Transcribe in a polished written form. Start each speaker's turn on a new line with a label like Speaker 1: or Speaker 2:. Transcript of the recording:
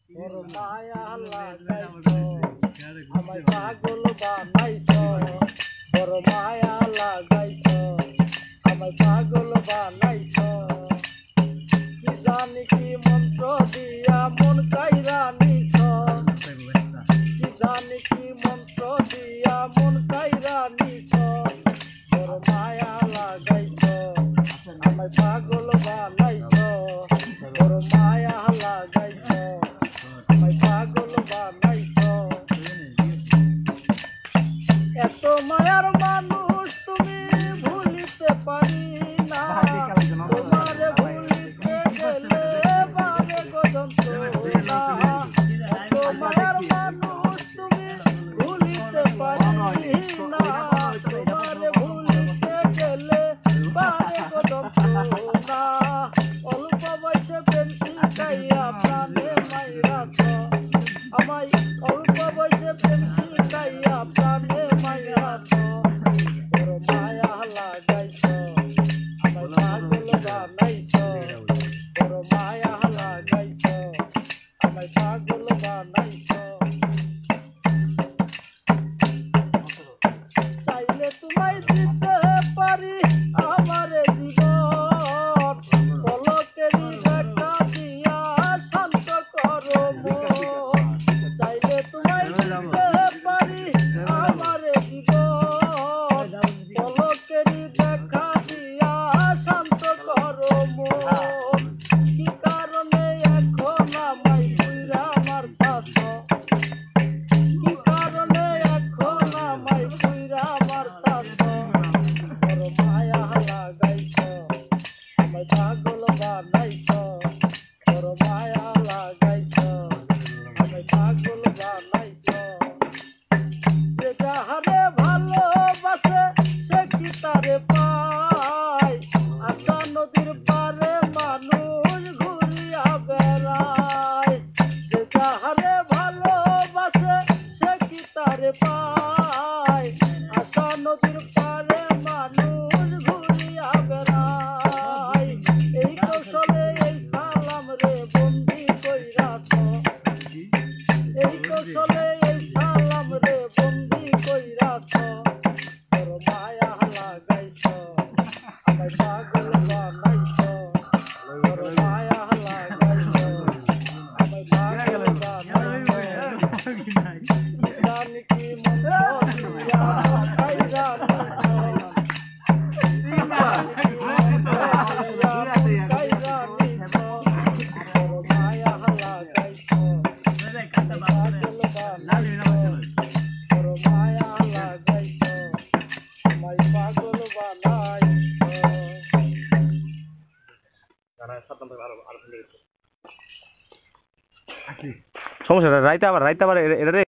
Speaker 1: তোর মায়া লাগাইছো আমায় পাগল বানাইছো তোর মায়া লাগাইছো আমায় পাগল বানাইছো কি জানি কি মন্ত্র দিয়া মন কাইরা নিছো কি জানি কি মন্ত্র দিয়া মন কাইরা নিছো তোর মায়া লাগাইছো আমায় পাগল বানাইছো তোর মায়া লাগাইছো আমায় পাগল বানাইছো এত মায়ার মানুষ তুমি ভুলিতে পারি না তোমারে ভুলিতে গেলে বারে গদন্তরা এত মায়ার মানুষ তুমি ভুলিতে পারি না তোমারে ভুলিতে গেলে বারে গদন্তরা অল্প বয়সে প্রেম শিখাইয়া প্রাণে মাইরাছো আমায় অল্প বয়সে প্রেম শিখাইয়া প্রাণে মাইরাছো তোর মায়া লাগাইছো আমায় পাগল বানাইছো তোর মায়া লাগাইছো আমায় পাগল বানাইছো চাইলে তোমায় দিতে পারি আমারে জীবন পলকেরই দেখা দিয়া শান্ত করো মন চাইলে তোমায় দিতে পারি আমারে জীবন পলকেরই দেখা দিয়া শান্ত করো মন কি কারণে এখন আমায় পুইরা মারতাছো কি কারণে এখন আমায় পুইরা মারতাছো তোর মায়া লাগাইছো আমায় পাগল বানাইছো তোর মায়া লাগাইছো আমায় পাগল বানাইছো যে যাহারে ভালোবাসে সে কি তারে পায় আশা নদীর পারে মানুষ ঘুরিয়া বেড়ায় যে যাহারে ভালোবাসে সে কি তারে পায় আশা নদীর পারে মানুষ ঘুরিয়া বেড়ায় এই কৌশলে এই সালাম রে বন্দি কইরাছো এই কৌশলে এই সালাম রে বন্দি কইরাছো তোর মায়া লাগাইছো আমায় পাগল বানাইছো তোর মায়া লাগাইছো আমায় পাগল বানাইছো জানি কি মন্ত্র দিয়া কাইরা নিছো কাইরা নিছো তোর মায়া লাগাইছো পাগল বানাইছো তোর মায়া লাগাইছো আমায় পাগল বানাইছো
Speaker 2: সমস্যা রাইতে আবার এটা